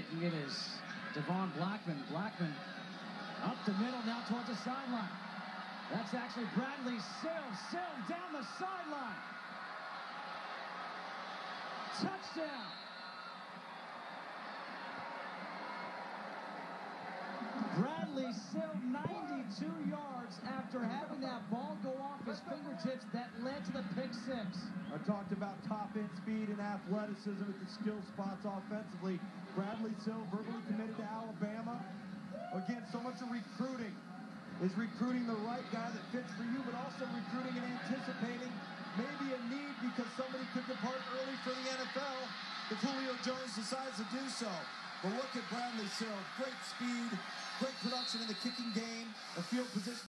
Taking it is Devon Blackman. Blackman up the middle now towards the sideline. That's actually Bradley Sylve. Sylve down the sideline. Touchdown. Bradley Sylve, 92 yards after having that ball go off his fingertips that led to the pick six. I talked about top-end speed and athleticism at the skill spots offensively. Bradley Sylve verbally committed to Alabama. Again, so much of recruiting is recruiting the right guy that fits for you, but also recruiting and anticipating maybe a need because somebody could depart early for the NFL if Julio Jones decides to do so. But look at Bradley Sylve. Great speed, great production in the kicking game, a field position.